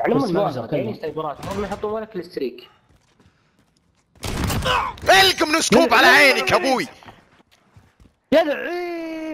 على بس ما المجموعة يعني سايبرات هم يحطون ولا كلستريك. القم نسكوب على عينك ابوي. يا لعين